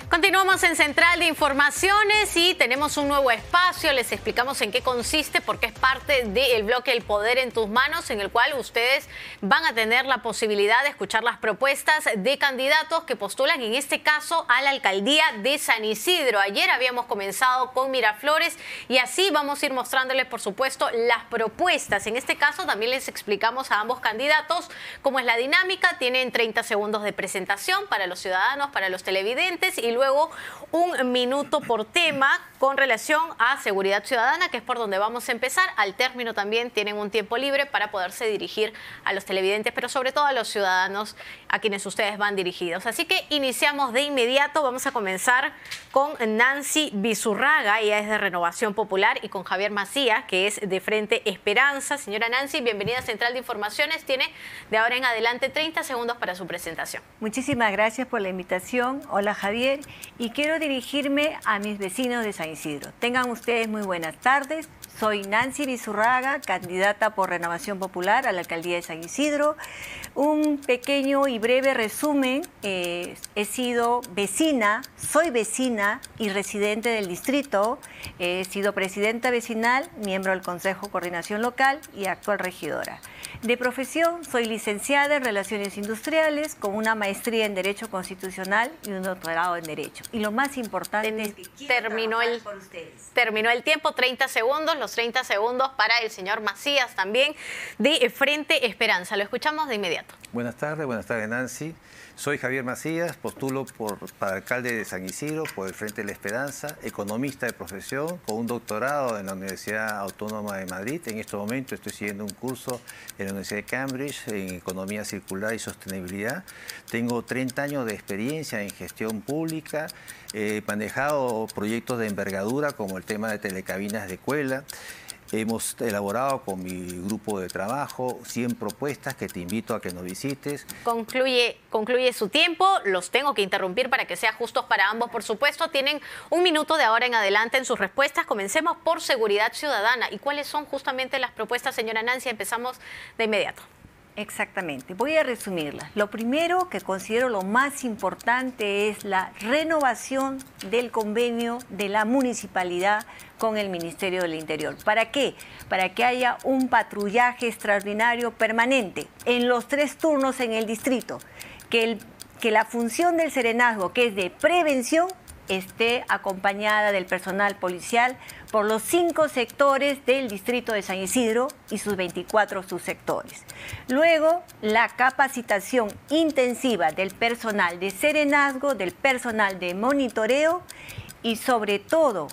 Continuamos en Central de Informaciones y tenemos un nuevo espacio. Les explicamos en qué consiste porque es parte del bloque El Poder en tus Manos, en el cual ustedes van a tener la posibilidad de escuchar las propuestas de candidatos que postulan, en este caso, a la alcaldía de San Isidro. Ayer habíamos comenzado con Miraflores y así vamos a ir mostrándoles, por supuesto, las propuestas. En este caso también les explicamos a ambos candidatos cómo es la dinámica. Tienen 30 segundos de presentación para los ciudadanos, para los televidentes y luego 1 minuto por tema con relación a seguridad ciudadana, que es por donde vamos a empezar. Al término también tienen un tiempo libre para poderse dirigir a los televidentes, pero sobre todo a los ciudadanos a quienes ustedes van dirigidos. Así que iniciamos de inmediato. Vamos a comenzar con Nancy Bizurraga, ella es de Renovación Popular, y con Javier Macías, que es de Frente Esperanza. Señora Nancy, bienvenida a Central de Informaciones. Tiene de ahora en adelante 30 segundos para su presentación. Muchísimas gracias por la invitación. Hola, Javier. Y quiero dirigirme a mis vecinos de San Isidro. Tengan ustedes muy buenas tardes. Soy Nancy Bizurraga, candidata por Renovación Popular a la alcaldía de San Isidro. Un pequeño y breve resumen. He sido vecina, soy vecina y residente del distrito. He sido presidenta vecinal, miembro del Consejo de Coordinación Local y actual regidora. De profesión, soy licenciada en Relaciones Industriales con una maestría en Derecho Constitucional y un doctorado en Derecho. Y lo más importante es que quiero trabajar por ustedes. Terminó el tiempo, 30 segundos, los 30 segundos para el señor Macías también de Frente Esperanza. Lo escuchamos de inmediato. Buenas tardes Nancy. Soy Javier Macías, postulo para alcalde de San Isidro por el Frente de la Esperanza, economista de profesión, con un doctorado en la Universidad Autónoma de Madrid. En este momento estoy siguiendo un curso en la Universidad de Cambridge en Economía Circular y Sostenibilidad. Tengo 30 años de experiencia en gestión pública, he manejado proyectos de envergadura como el tema de telecabinas de escuela. Hemos elaborado con mi grupo de trabajo 100 propuestas que te invito a que nos visites. Concluye su tiempo. Los tengo que interrumpir para que sea justos para ambos, por supuesto. Tienen 1 minuto de ahora en adelante en sus respuestas. Comencemos por seguridad ciudadana. ¿Y cuáles son justamente las propuestas, señora Nancy? Empezamos de inmediato. Exactamente. Voy a resumirlas. Lo primero que considero lo más importante es la renovación del convenio de la municipalidad con el Ministerio del Interior. ¿Para qué? Para que haya un patrullaje extraordinario permanente en los 3 turnos en el distrito. Que la función del serenazgo, que es de prevención, esté acompañada del personal policial por los 5 sectores del distrito de San Isidro y sus 24 subsectores. Luego, la capacitación intensiva del personal de serenazgo, del personal de monitoreo y sobre todo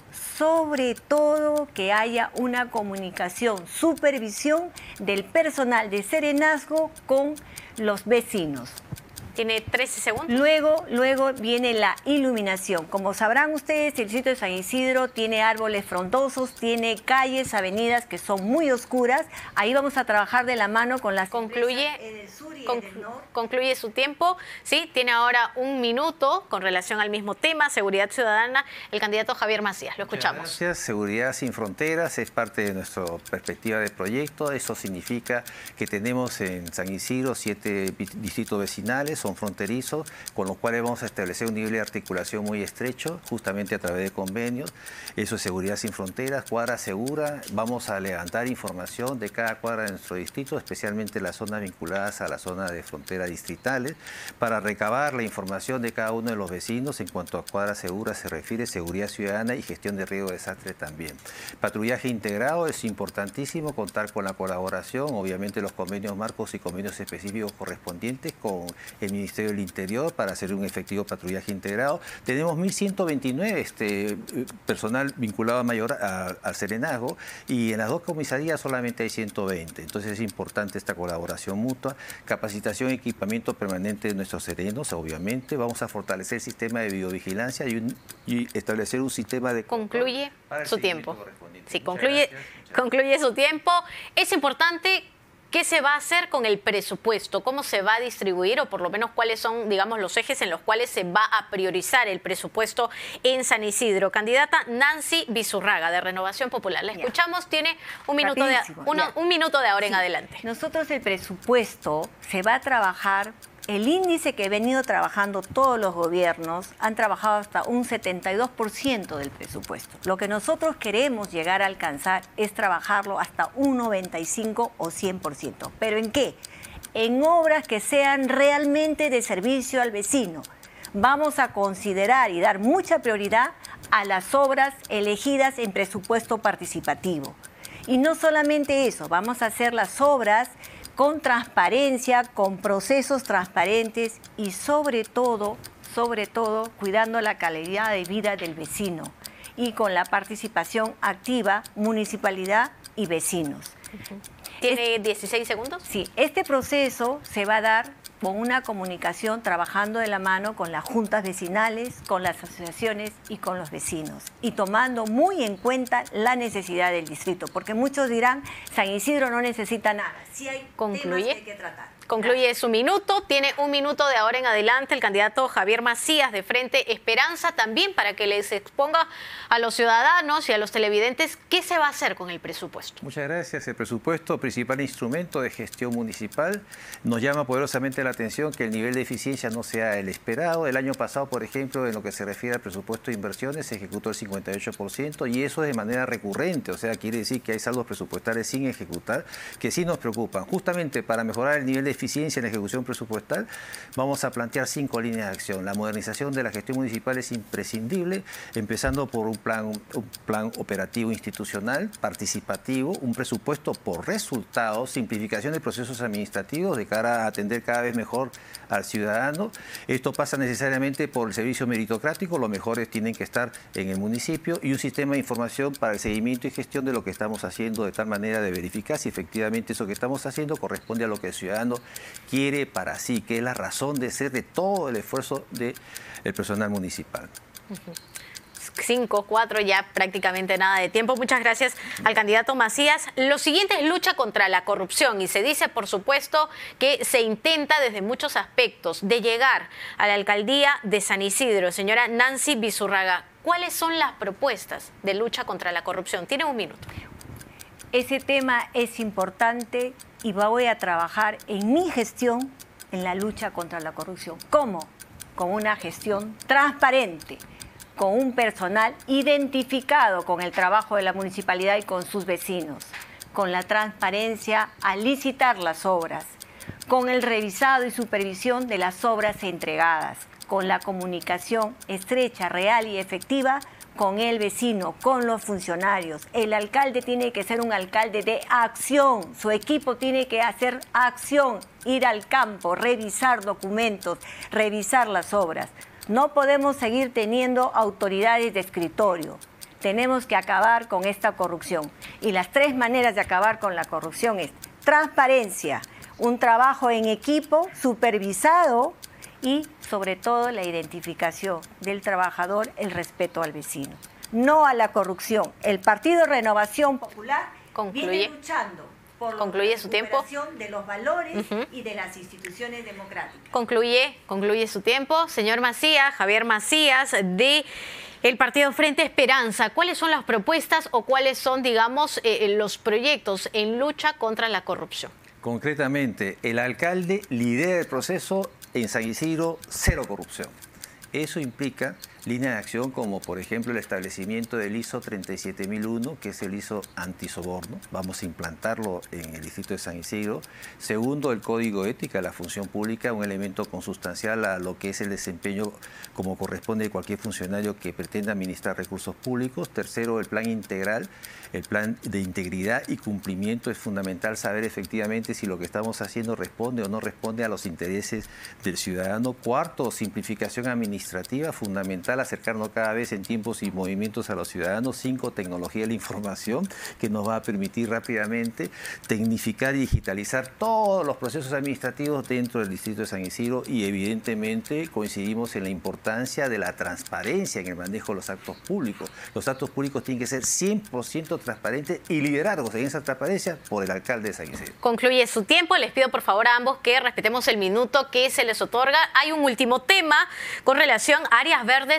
que haya una comunicación, supervisión del personal de serenazgo con los vecinos. Tiene 13 segundos. Luego viene la iluminación. Como sabrán ustedes, el distrito de San Isidro tiene árboles frondosos, tiene calles, avenidas que son muy oscuras. Ahí vamos a trabajar de la mano con las empresas en el sur y en el norte. Concluye su tiempo. Sí, tiene ahora 1 minuto con relación al mismo tema, seguridad ciudadana, el candidato Javier Macías. Lo escuchamos. Muchas gracias. Seguridad sin fronteras es parte de nuestra perspectiva de proyecto. Eso significa que tenemos en San Isidro 7 distritos vecinales, son fronterizos, con los cuales vamos a establecer un nivel de articulación muy estrecho, justamente a través de convenios. Eso es seguridad sin fronteras, cuadra segura. Vamos a levantar información de cada cuadra de nuestro distrito, especialmente las zonas vinculadas a la zona de fronteras distritales, para recabar la información de cada uno de los vecinos en cuanto a cuadra segura se refiere, seguridad ciudadana y gestión de riesgo de desastre también. Patrullaje integrado, es importantísimo contar con la colaboración, obviamente los convenios marcos y convenios específicos correspondientes con el Ministerio del Interior para hacer un efectivo patrullaje integrado. Tenemos 1.129 personal vinculado al serenazgo y en las 2 comisarías solamente hay 120. Entonces es importante esta colaboración mutua. Capacitación y equipamiento permanente de nuestros serenos, obviamente. Vamos a fortalecer el sistema de videovigilancia y establecer un sistema de... Concluye su tiempo. Sí, concluye su tiempo. Es importante... ¿Qué se va a hacer con el presupuesto? ¿Cómo se va a distribuir o por lo menos cuáles son, digamos, los ejes en los cuales se va a priorizar el presupuesto en San Isidro? Candidata Nancy Bizurraga, de Renovación Popular. La escuchamos, tiene 1 minuto, un minuto de ahora en adelante. Nosotros el presupuesto se va a trabajar el índice que he venido trabajando todos los gobiernos han trabajado hasta un 72% del presupuesto. Lo que nosotros queremos llegar a alcanzar es trabajarlo hasta un 95 o 100%. ¿Pero en qué? En obras que sean realmente de servicio al vecino. Vamos a considerar y dar mucha prioridad a las obras elegidas en presupuesto participativo. Y no solamente eso, vamos a hacer las obras con transparencia, con procesos transparentes y sobre todo, cuidando la calidad de vida del vecino y con la participación activa, municipalidad y vecinos. ¿Tiene 16 segundos? Sí, este proceso se va a dar con una comunicación trabajando de la mano con las juntas vecinales, con las asociaciones y con los vecinos, y tomando muy en cuenta la necesidad del distrito, porque muchos dirán, San Isidro no necesita nada, sí hay temas que hay que tratar. Concluye su minuto. Tiene un minuto de ahora en adelante el candidato Javier Macías de Frente Esperanza, también para que les exponga a los ciudadanos y a los televidentes qué se va a hacer con el presupuesto. Muchas gracias. El presupuesto, principal instrumento de gestión municipal, nos llama poderosamente la atención que el nivel de eficiencia no sea el esperado. El año pasado, por ejemplo, en lo que se refiere al presupuesto de inversiones, se ejecutó el 58% y eso es de manera recurrente, o sea, quiere decir que hay saldos presupuestales sin ejecutar que sí nos preocupan. Justamente para mejorar el nivel de eficiencia en la ejecución presupuestal, vamos a plantear 5 líneas de acción. La modernización de la gestión municipal es imprescindible, empezando por un plan operativo institucional, participativo, un presupuesto por resultados, simplificación de procesos administrativos de cara a atender cada vez mejor al ciudadano. Esto pasa necesariamente por el servicio meritocrático, los mejores tienen que estar en el municipio, y un sistema de información para el seguimiento y gestión de lo que estamos haciendo, de tal manera de verificar si efectivamente eso que estamos haciendo corresponde a lo que el ciudadano quiere para sí, que es la razón de ser de todo el esfuerzo del personal municipal. 5, 4, ya prácticamente nada de tiempo. Muchas gracias al candidato Macías. Lo siguiente es lucha contra la corrupción y se dice, por supuesto, que se intenta desde muchos aspectos de llegar a la alcaldía de San Isidro. Señora Nancy Bizurraga, ¿cuáles son las propuestas de lucha contra la corrupción? Tiene un minuto. Ese tema es importante y voy a trabajar en mi gestión en la lucha contra la corrupción. ¿Cómo? Con una gestión transparente, con un personal identificado con el trabajo de la municipalidad y con sus vecinos, con la transparencia al licitar las obras, con el revisado y supervisión de las obras entregadas, con la comunicación estrecha, real y efectiva con el vecino, con los funcionarios. El alcalde tiene que ser un alcalde de acción, su equipo tiene que hacer acción, ir al campo, revisar documentos, revisar las obras. No podemos seguir teniendo autoridades de escritorio. Tenemos que acabar con esta corrupción. Y las 3 maneras de acabar con la corrupción es transparencia, un trabajo en equipo supervisado y, sobre todo, la identificación del trabajador, el respeto al vecino. No a la corrupción. El Partido Renovación Popular viene luchando por la recuperación de los valores y de las instituciones democráticas. Concluye su tiempo. Señor Macías, Javier Macías, de el Partido Frente Esperanza, ¿cuáles son las propuestas o cuáles son, digamos, los proyectos en lucha contra la corrupción? Concretamente, el alcalde lidera el proceso en San Isidro, 0 corrupción. Eso implica líneas de acción como, por ejemplo, el establecimiento del ISO 37001, que es el ISO antisoborno. Vamos a implantarlo en el distrito de San Isidro. Segundo, el Código Ética de la Función Pública, un elemento consustancial a lo que es el desempeño como corresponde de cualquier funcionario que pretenda administrar recursos públicos. Tercero, el plan integral, el plan de integridad y cumplimiento. Es fundamental saber efectivamente si lo que estamos haciendo responde o no responde a los intereses del ciudadano. Cuarto, simplificación administrativa, fundamental acercarnos cada vez en tiempos y movimientos a los ciudadanos. 5, tecnología de la información, que nos va a permitir rápidamente tecnificar y digitalizar todos los procesos administrativos dentro del distrito de San Isidro, y evidentemente coincidimos en la importancia de la transparencia en el manejo de los actos públicos. Los actos públicos tienen que ser 100% transparentes y liderados en esa transparencia por el alcalde de San Isidro. Concluye su tiempo. Les pido por favor a ambos que respetemos el minuto que se les otorga. Hay un último tema con relación a áreas verdes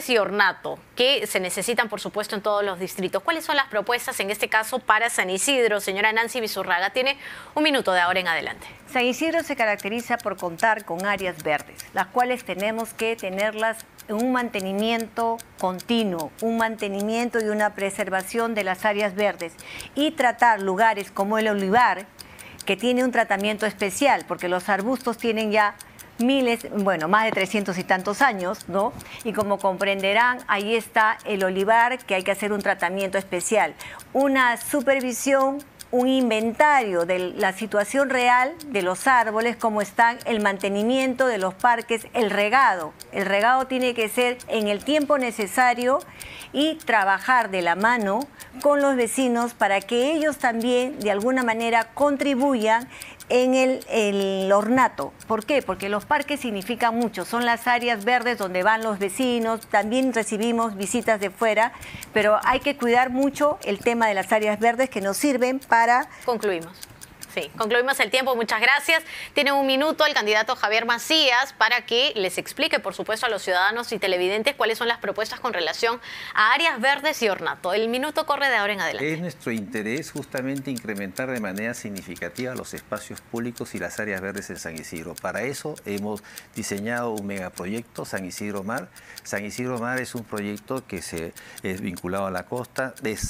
Verdes y ornato, que se necesitan, por supuesto, en todos los distritos. ¿Cuáles son las propuestas, en este caso, para San Isidro? Señora Nancy Bizurraga, tiene un minuto de ahora en adelante. San Isidro se caracteriza por contar con áreas verdes, las cuales tenemos que tenerlas en un mantenimiento continuo, un mantenimiento y una preservación de las áreas verdes y tratar lugares como el olivar, que tiene un tratamiento especial, porque los arbustos tienen ya miles, bueno, más de 300 y tantos años, ¿no? Y como comprenderán, ahí está el olivar, que hay que hacer un tratamiento especial, una supervisión, un inventario de la situación real de los árboles, cómo están, el mantenimiento de los parques, el regado. El regado tiene que ser en el tiempo necesario y trabajar de la mano con los vecinos para que ellos también de alguna manera contribuyan en el ornato. ¿Por qué? Porque los parques significan mucho, son las áreas verdes donde van los vecinos, también recibimos visitas de fuera, pero hay que cuidar mucho el tema de las áreas verdes que nos sirven para... Concluimos. Sí, concluimos el tiempo. Muchas gracias. Tiene un minuto el candidato Javier Macías para que les explique, por supuesto, a los ciudadanos y televidentes cuáles son las propuestas con relación a áreas verdes y ornato. El minuto corre de ahora en adelante. Es nuestro interés justamente incrementar de manera significativa los espacios públicos y las áreas verdes en San Isidro. Para eso hemos diseñado un megaproyecto, San Isidro Mar. San Isidro Mar es un proyecto que es vinculado a la costa,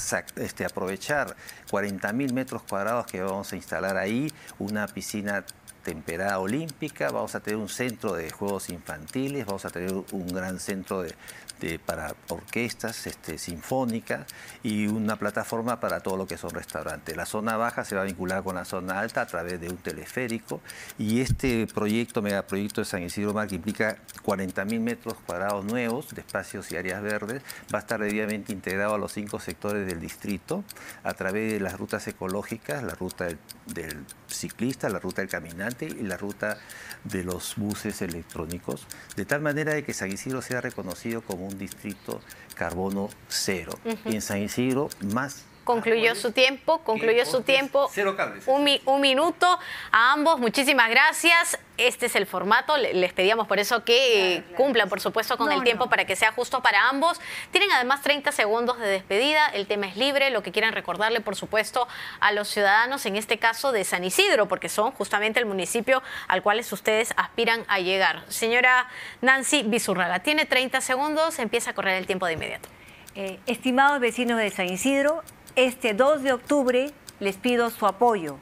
de aprovechar 40.000 metros cuadrados que vamos a instalar ahí, una piscina temperada olímpica, vamos a tener un centro de juegos infantiles, vamos a tener un gran centro para orquestas sinfónicas y una plataforma para todo lo que son restaurantes. La zona baja se va a vincular con la zona alta a través de un teleférico y este proyecto, megaproyecto de San Isidro Mar, que implica 40.000 metros cuadrados nuevos de espacios y áreas verdes, va a estar debidamente integrado a los 5 sectores del distrito a través de las rutas ecológicas, la ruta del ciclista, la ruta del caminante y la ruta de los buses electrónicos, de tal manera de que San Isidro sea reconocido como un distrito carbono cero. Y en San Isidro más... Concluyó su tiempo, Cero cables. Un minuto a ambos, muchísimas gracias. Este es el formato, les pedíamos por eso que cumplan, por supuesto, con el tiempo para que sea justo para ambos. Tienen además 30 segundos de despedida, el tema es libre, lo que quieran recordarle, por supuesto, a los ciudadanos, en este caso de San Isidro, porque son justamente el municipio al cual ustedes aspiran a llegar. Señora Nancy Bizurraga, tiene 30 segundos, empieza a correr el tiempo de inmediato. Estimados vecinos de San Isidro, este 2 de octubre les pido su apoyo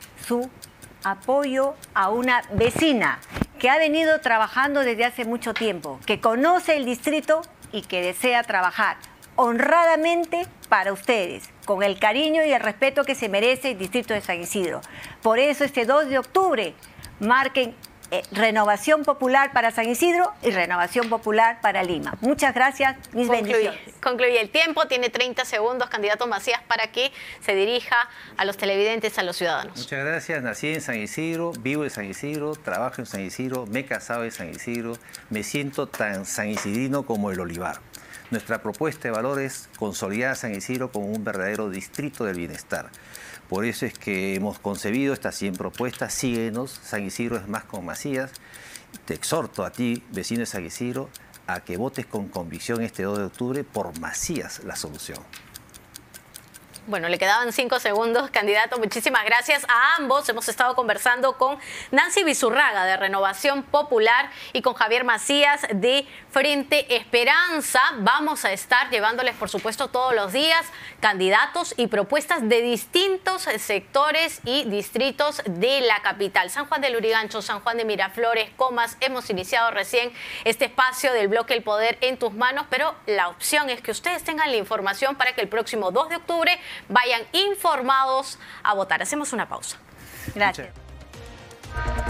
a una vecina que ha venido trabajando desde hace mucho tiempo, que conoce el distrito y que desea trabajar honradamente para ustedes, con el cariño y el respeto que se merece el distrito de San Isidro. Por eso este 2 de octubre marquen renovación popular para San Isidro y renovación popular para Lima. Muchas gracias, mis bendiciones. Concluye el tiempo, tiene 30 segundos, candidato Macías, para que se dirija a los televidentes, a los ciudadanos. Muchas gracias, nací en San Isidro, vivo en San Isidro, trabajo en San Isidro, me he casado en San Isidro, me siento tan sanisidrino como el olivar. Nuestra propuesta de valor es consolidar a San Isidro como un verdadero distrito del bienestar. Por eso es que hemos concebido estas 100 propuestas. Síguenos, San Isidro es más con Macías. Te exhorto a ti, vecino de San Isidro, a que votes con convicción este 2 de octubre por Macías, la solución. Bueno, le quedaban 5 segundos, candidato. Muchísimas gracias a ambos. Hemos estado conversando con Nancy Bizurraga de Renovación Popular y con Javier Macías de Frente Esperanza. Vamos a estar llevándoles, por supuesto, todos los días candidatos y propuestas de distintos sectores y distritos de la capital. San Juan de Lurigancho, San Juan de Miraflores, Comas. Hemos iniciado recién este espacio del bloque El Poder en tus manos, pero la opción es que ustedes tengan la información para que el próximo 2 de octubre vayan informados a votar. Hacemos una pausa. Gracias.